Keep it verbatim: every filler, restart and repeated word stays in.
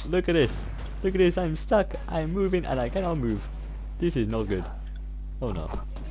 Look at this. Look at this. I'm stuck. I'm moving and I cannot move. This is not good. Oh no.